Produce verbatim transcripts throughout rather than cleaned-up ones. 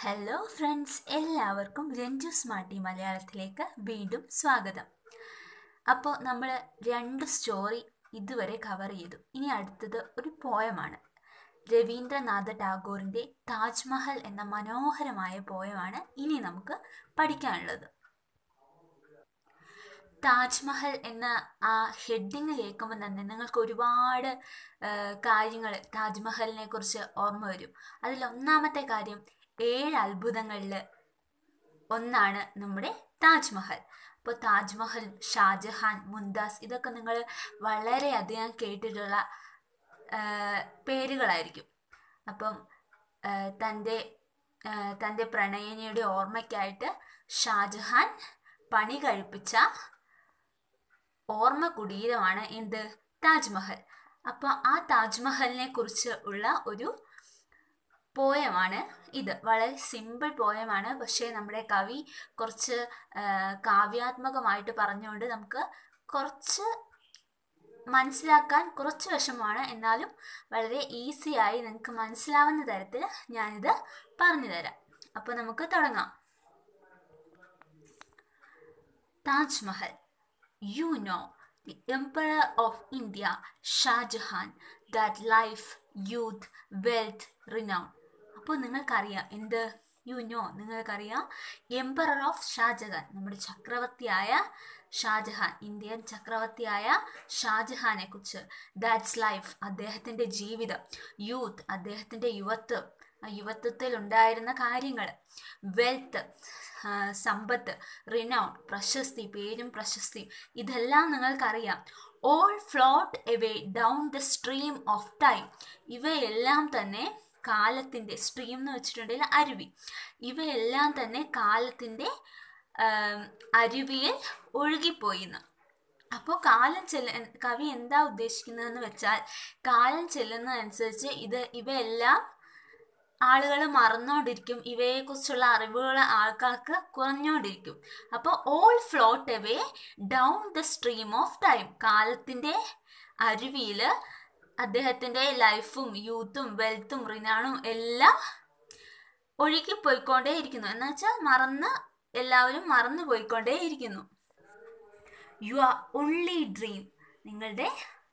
Hello friends, എല്ലാവർക്കും രഞ്ജു സ്മാർട്ടി മലയാളത്തിലേക്ക് വീണ്ടും സ്വാഗതം. അപ്പോൾ നമ്മൾ രണ്ട് സ്റ്റോറി ഇതുവരെ കവർ ചെയ്തു. ഇനി അടുത്തത് ഒരു പോയമാണ്. രവീന്ദ്രനാഥ ടാഗോറിൻ്റെ താജ്മഹൽ എന്ന മനോഹരമായ പോയമാണ് ഇനി നമുക്ക് പഠിക്കാനുള്ളത്. താജ്മഹൽ എന്ന ആ ഹെഡിങ് കേൾക്കുമ്പോൾ തന്നെ നിങ്ങൾക്ക് ഒരുപാട് കാര്യങ്ങൾ താജ്മഹലിനെ കുറിച്ച് ഓർമ്മ വരും. അതിൽ ഒന്നാമത്തെ കാര്യം, ഏഴ് അത്ഭുതങ്ങളിൽ ഒന്നാണ് നമ്മുടെ താജ്മഹൽ. അപ്പോൾ താജ്മഹൽ, ഷാജഹാൻ, മുംതാസ് ഇതൊക്കെ നിങ്ങൾ വളരെയധികം കേട്ടിട്ടുള്ള പേരുകളായിരിക്കും. അപ്പം തൻ്റെ തൻ്റെ പ്രണയിനിയുടെ ഓർമ്മയ്ക്കായിട്ട് ഷാജഹാൻ പണി കഴിപ്പിച്ച ഓർമ്മ കുടീരമാണ് എന്ത്? താജ്മഹൽ. അപ്പോൾ ആ താജ്മഹലിനെ കുറിച്ച് ഉള്ള ഒരു പോയമാണ് ഇത്. വളരെ സിമ്പിൾ പോയമാണ്, പക്ഷേ നമ്മുടെ കവി കുറച്ച് കാവ്യാത്മകമായിട്ട് പറഞ്ഞുകൊണ്ട് നമുക്ക് കുറച്ച് മനസ്സിലാക്കാൻ കുറച്ച് വിഷമമാണ്. എന്നാലും വളരെ ഈസിയായി നിങ്ങൾക്ക് മനസ്സിലാവുന്ന തരത്തിൽ ഞാനിത് പറഞ്ഞു തരാം. അപ്പോൾ നമുക്ക് തുടങ്ങാം. Taj Mahal. You know, the Emperor of India, Shah Jahan, that life, youth, wealth, renown. അപ്പോൾ നിങ്ങൾക്കറിയാം എന്ത്? യു നോ നിങ്ങൾക്കറിയാം എംപറർ ഓഫ് ഷാജഹാൻ, നമ്മുടെ ചക്രവർത്തിയായ ഷാജഹാൻ, ഇന്ത്യൻ ചക്രവർത്തിയായ ഷാജഹാനെ കുറിച്ച്. ദാറ്റ്സ് ലൈഫ്, അദ്ദേഹത്തിൻ്റെ ജീവിതം. യൂത്ത്, അദ്ദേഹത്തിൻ്റെ യുവത്വം, ആ യുവത്വത്തിൽ ഉണ്ടായിരുന്ന കാര്യങ്ങൾ. വെൽത്ത്, സമ്പത്ത്. റിനൗൺ, പ്രശസ്തി, പേരും പ്രശസ്തിയും. ഇതെല്ലാം നിങ്ങൾക്കറിയാം. All float away down the stream of time. ഇവയെല്ലാം തന്നെ കാലത്തിൻ്റെ, സ്ട്രീം എന്ന് വെച്ചിട്ടുണ്ടെങ്കിൽ അരുവി, ഇവയെല്ലാം തന്നെ കാലത്തിൻ്റെ അരുവിയിൽ ഒഴുകിപ്പോയിന്ന്. അപ്പോൾ കാലം ചെല്ല കവി എന്താ ഉദ്ദേശിക്കുന്നതെന്ന് വെച്ചാൽ, കാലം ചെല്ലുന്നതനുസരിച്ച് ഇത് ഇവയെല്ലാം ആളുകൾ മറന്നുകൊണ്ടിരിക്കും, ഇവയെക്കുറിച്ചുള്ള അറിവുകൾ ആൾക്കാർക്ക് കുറഞ്ഞുകൊണ്ടിരിക്കും. അപ്പോൾ all float away down the stream of time, കാലത്തിൻ്റെ അരുവിയിൽ അദ്ദേഹത്തിൻ്റെ ലൈഫും യൂത്തും വെൽത്തും റിനാണും എല്ലാം ഒഴുകിപ്പോയിക്കൊണ്ടേ ഇരിക്കുന്നു. എന്ന് വെച്ചാൽ മറന്ന് എല്ലാവരും മറന്നു പോയിക്കൊണ്ടേ ഇരിക്കുന്നു. യു ആർ ഓൺലി ഡ്രീം, നിങ്ങളുടെ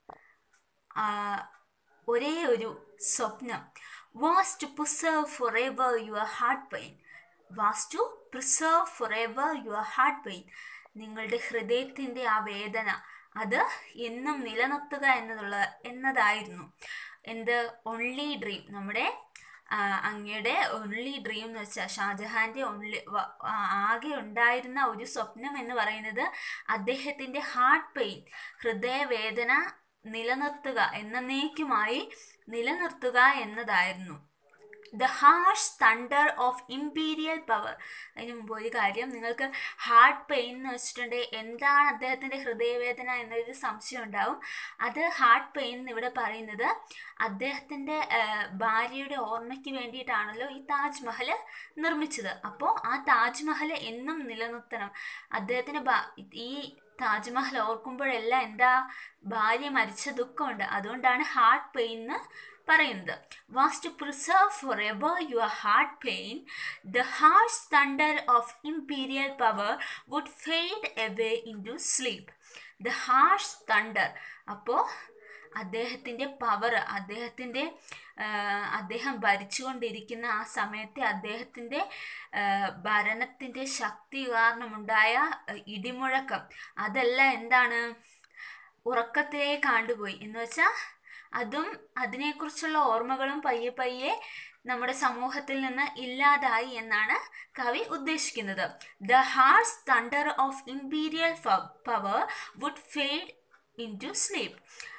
ഒരേ ഒരു സ്വപ്നം. was to preserve forever your heart pain. was to preserve forever your heart pain. നിങ്ങളുടെ ഹൃദയത്തിൻ്റെ ആ വേദന അത് എന്നും നിലനിർത്തുക എന്നുള്ള എന്നതായിരുന്നു എന്ത്? Only dream. നമ്മുടെ അങ്ങയുടെ ഓൺലി ഡ്രീം എന്ന് വെച്ചാൽ ഷാജഹാൻ്റെ ഓൺലി ആകെ ഉണ്ടായിരുന്ന ഒരു സ്വപ്നം എന്ന് പറയുന്നത് അദ്ദേഹത്തിൻ്റെ ഹാർട്ട് പെയിൻ, ഹൃദയവേദന നിലനിർത്തുക, എന്നേക്കുമായി നിലനിർത്തുക എന്നതായിരുന്നു. The harsh thunder of imperial power. അതിന് മുമ്പ് ഒരു കാര്യം, നിങ്ങൾക്ക് ഹാർട്ട് പെയിൻ എന്ന് വെച്ചിട്ടുണ്ടെങ്കിൽ എന്താണ് അദ്ദേഹത്തിൻ്റെ ഹൃദയവേദന എന്നൊരു സംശയം ഉണ്ടാവും. അത് ഹാർട്ട് പെയിൻ എന്ന് ഇവിടെ പറയുന്നത് അദ്ദേഹത്തിൻ്റെ ഭാര്യയുടെ ഓർമ്മയ്ക്ക് വേണ്ടിയിട്ടാണല്ലോ ഈ താജ്മഹൽ നിർമ്മിച്ചത്. അപ്പോൾ ആ താജ്മഹൽ എന്നും നിലനിർത്തണം. അദ്ദേഹത്തിന് ഈ താജ്മഹൽ ഓർക്കുമ്പോഴെല്ലാം എന്താ? ഭാര്യ മരിച്ച ദുഃഖമുണ്ട്. അതുകൊണ്ടാണ് ഹാർട്ട് പെയിൻ എന്ന് പറയുന്നത്. was to preserve forever your heart pain, the harsh thunder of imperial power would fade away into sleep. the harsh thunder. അപ്പോൾ അദ്ദേഹത്തിൻ്റെ പവർ, അദ്ദേഹത്തിൻ്റെ അദ്ദേഹം ഭരിച്ചുകൊണ്ടിരിക്കുന്ന ആ സമയത്തെ അദ്ദേഹത്തിൻ്റെ ഭരണത്തിൻ്റെ ശക്തി കാരണമുണ്ടായ ഇടിമുഴക്കം, അതെല്ലാം എന്താണ്? ഉറക്കത്തിലേ കണ്ടുപോയി എന്ന് വെച്ചാൽ അതും അതിനെക്കുറിച്ചുള്ള ഓർമ്മകളും പയ്യെ പയ്യെ നമ്മുടെ സമൂഹത്തിൽ നിന്ന് ഇല്ലാതായി എന്നാണ് കവി ഉദ്ദേശിക്കുന്നത്. The harsh thunder of imperial power would fade into sleep.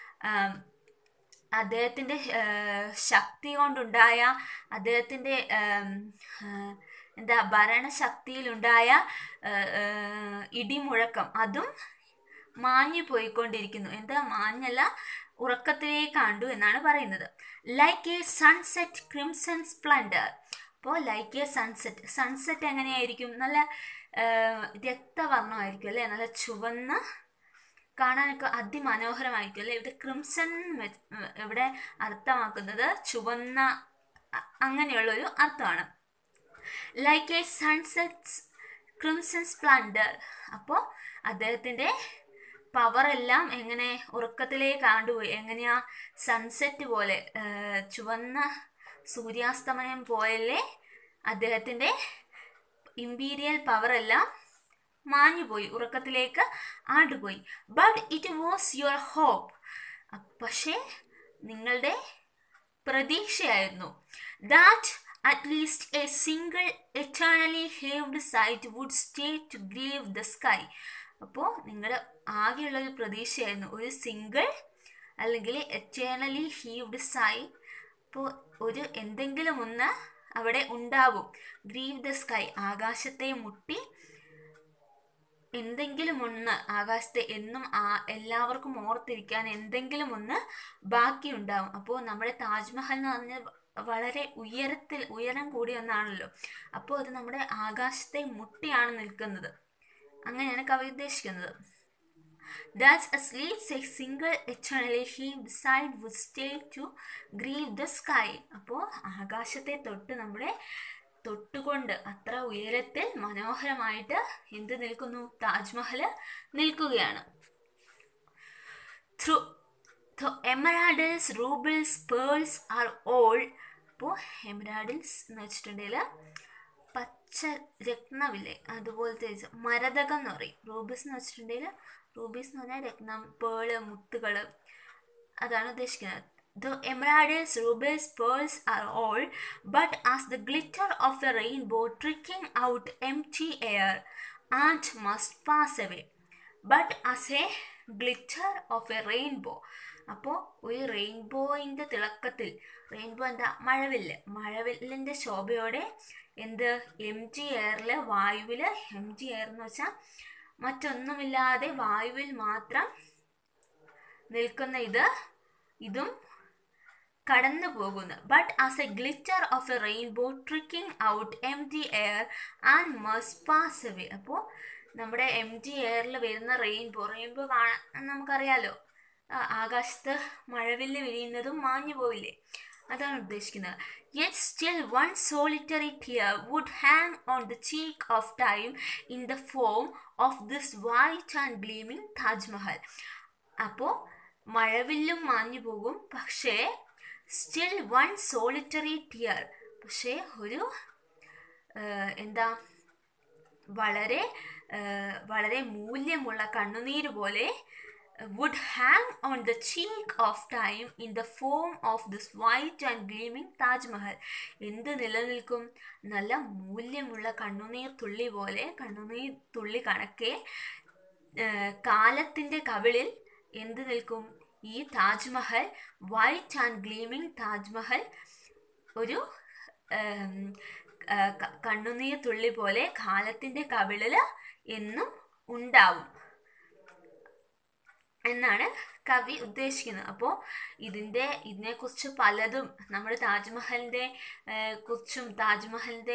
അദ്ദേഹത്തിൻ്റെ ശക്തി കൊണ്ടുണ്ടായ, അദ്ദേഹത്തിൻ്റെ എന്താ ഭരണശക്തിയിലുണ്ടായ ഇടിമുഴക്കം അതും മാഞ്ഞു പോയിക്കൊണ്ടിരിക്കുന്നു. എന്താ മാഞ്ഞല്ല, ഉറക്കത്തിലേ കണ്ടു എന്നാണ് പറയുന്നത്. Like a sunset crimson splendour. അപ്പോൾ ലൈക്ക് എ സൺസെറ്റ്, സൺസെറ്റ് എങ്ങനെയായിരിക്കും? നല്ല രക്തവർണ്ണമായിരിക്കും അല്ലേ, നല്ല ചുവന്ന, കാണാനൊക്കെ അതിമനോഹരമായിരിക്കും അല്ലേ. ഇവിടെ ക്രിംസൺ ഇവിടെ അർത്ഥമാക്കുന്നത് ചുവന്ന അങ്ങനെയുള്ളൊരു അർത്ഥമാണ്. Like a sunsets crimson splendour. അപ്പോൾ അദ്ദേഹത്തിൻ്റെ പവറെല്ലാം എങ്ങനെ ഉറക്കത്തിലേക്ക് ആണ്ടുപോയി. എങ്ങനെയാ? സൺസെറ്റ് പോലെ, ചുവന്ന സൂര്യാസ്തമനം പോയല്ലേ അദ്ദേഹത്തിൻ്റെ ഇമ്പീരിയൽ പവറെല്ലാം മാഞ്ഞുപോയി, ഉറക്കത്തിലേക്ക് ആണ്ടുപോയി. But it was your hope. പക്ഷേ നിങ്ങളുടെ പ്രതീക്ഷയായിരുന്നു. That at least a single eternally heaved sight would stay to grieve the sky. അപ്പോൾ നിങ്ങളുടെ ആകെയുള്ളൊരു പ്രതീക്ഷയായിരുന്നു ഒരു സിംഗിൾ അല്ലെങ്കിൽ എറ്റേണലി ഹീവ്ഡ് സൈ. അപ്പോൾ ഒരു എന്തെങ്കിലും ഒന്ന് അവിടെ ഉണ്ടാവും. ഗ്രീവ് ദ സ്കൈ, ആകാശത്തെ മുട്ടി എന്തെങ്കിലും ഒന്ന്, ആകാശത്തെ എന്നും ആ എല്ലാവർക്കും ഓർത്തിരിക്കാൻ എന്തെങ്കിലും ഒന്ന് ബാക്കിയുണ്ടാവും. അപ്പോൾ നമ്മുടെ താജ്മഹൽ എന്ന് പറഞ്ഞാൽ വളരെ ഉയരത്തിൽ ഉയരം കൂടിയ ഒന്നാണല്ലോ. അപ്പോൾ അത് നമ്മുടെ ആകാശത്തെ മുട്ടിയാണ് നിൽക്കുന്നത്. അങ്ങനെയാണ് കവി ഉദ്ദേശിക്കുന്നത്. That's as least a single eternally heaved side would stay to grieve the sky. അപ്പോൾ ആകാശത്തെ തൊട്ട് നമ്മുടെ തൊട്ടുകൊണ്ട് അത്ര ഉയരത്തിൽ മനോഹരമായിട്ട് എന്ത് നിൽക്കുന്നു? താജ്മഹൽ നിൽക്കുകയാണ്. Through emeralds, rubles, pearls are all. അപ്പോൾ എമറാൾഡ്സ് എന്ന് വെച്ചിട്ടുണ്ടെങ്കിൽ പച്ച രത്നമില്ലേ, അതുപോലത്തെ മരതകം എന്ന് പറയും. റൂബിൾസ് എന്ന് വെച്ചിട്ടുണ്ടെങ്കിൽ, റൂബീസ് എന്ന് പറഞ്ഞാൽ രത്നം, പേള്, മുത്തുകൾ, അതാണ് ഉദ്ദേശിക്കുന്നത്. The emeralds, rubies, pearls are all but as the glitter of the rainbow trickling out empty air and must pass away. But as a glitter of a rainbow. അപ്പോൾ ഒരു റെയിൻബോയിൻ്റെ തിളക്കത്തിൽ, റെയിൻബോ എന്താ? മഴവില്ല്. മഴവില്ലിൻ്റെ ശോഭയോടെ എന്ത്? എം ടി എയറിൽ, വായുവിൽ, M T air എന്ന് വെച്ചാൽ മറ്റൊന്നുമില്ലാതെ വായുവിൽ മാത്രം നിൽക്കുന്ന ഇത് ഇതും കടന്നു പോകുന്നു. But as a glitter of a rainbow tricking out empty air and must pass away. അപ്പോൾ നമ്മുടെ എം ടി എയറിൽ വരുന്ന റെയിൻബോ, റെയിൻബോ കാണാൻ നമുക്കറിയാലോ, ആകാശത്ത് മഴവില്ല് വിരിയുന്നതും മാഞ്ഞു പോവില്ലേ, അതാണ് ഉദ്ദേശിക്കുന്നത്. Yet still one solitary tear would hang on the cheek of time in the form of this white and gleaming Taj Mahal. അപ്പോൾ മഴവില്ലും മാഞ്ഞു പോകും, പക്ഷേ സ്റ്റിൽ വൺ സോളിറ്ററി ടിയർ, പക്ഷേ ഒരു എന്താ വളരെ വളരെ മൂല്യമുള്ള കണ്ണുനീര് പോലെ would hang on the cheek of time in the form of this white and gleaming Taj Mahal. എന്ത് നിലനിൽക്കും? നല്ല മൂല്യമുള്ള കണ്ണുനീർ തുള്ളി പോലെ, കണ്ണുനീർ തുള്ളി കണക്കെ കാലത്തിൻ്റെ കവിളിൽ എന്ത് നിൽക്കും? ഈ Taj Mahal, white and gleaming Taj Mahal ഒരു കണ്ണുനീർ തുള്ളി പോലെ കാലത്തിൻ്റെ കവിളിൽ എന്നും ഉണ്ടാവും എന്നാണ് കവി ഉദ്ദേശിക്കുന്നത്. അപ്പോൾ ഇതിൻ്റെ ഇതിനെക്കുറിച്ച് പലതും നമ്മുടെ താജ്മഹലിൻ്റെ കുറിച്ചും താജ്മഹലിൻ്റെ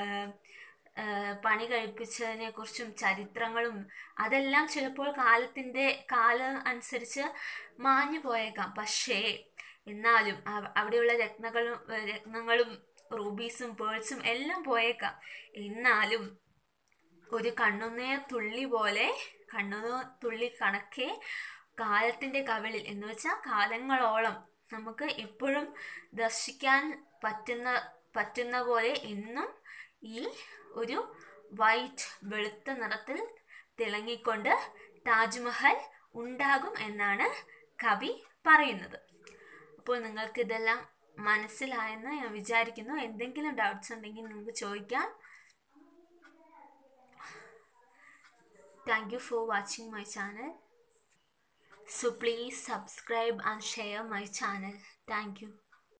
പണി കഴിപ്പിച്ചതിനെ കുറിച്ചും ചരിത്രങ്ങളും അതെല്ലാം ചിലപ്പോൾ കാലത്തിൻ്റെ കാലം അനുസരിച്ച് മാഞ്ഞു പോയേക്കാം. പക്ഷേ എന്നാലും അവിടെയുള്ള രത്നങ്ങളും രത്നങ്ങളും റൂബീസും പേൾസും എല്ലാം പോയേക്കാം. എന്നാലും ഒരു കണ്ണുനീർ തുള്ളി പോലെ, കണ്ണുനീർ തുള്ളി കണക്കെ കാലത്തിൻ്റെ കവിളിൽ എന്ന് വെച്ചാൽ കാലങ്ങളോളം നമുക്ക് എപ്പോഴും ദർശിക്കാൻ പറ്റുന്ന പറ്റുന്ന പോലെ എന്നും ഈ ഒരു വൈറ്റ് വെളുത്ത നിറത്തിൽ തിളങ്ങിക്കൊണ്ട് താജ്മഹൽ ഉണ്ടാകും എന്നാണ് കവി പറയുന്നത്. അപ്പോൾ നിങ്ങൾക്ക് ഇതെല്ലാം മനസ്സിലായെന്ന് ഞാൻ വിചാരിക്കുന്നു. എന്തെങ്കിലും ഡൗട്ട്സ് ഉണ്ടെങ്കിൽ നിങ്ങൾക്ക് ചോദിക്കാം. Thank you for watching my channel. So please subscribe and share my channel. Thank you.